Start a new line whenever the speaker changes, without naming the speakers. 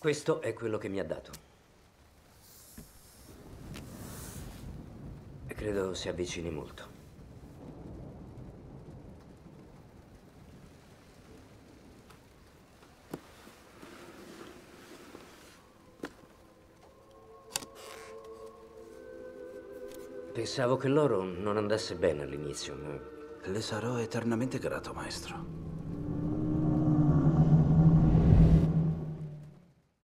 Questo è quello che mi ha dato. E credo si avvicini molto. Pensavo che l'oro non andasse bene all'inizio, ma
Le sarò eternamente grato, maestro.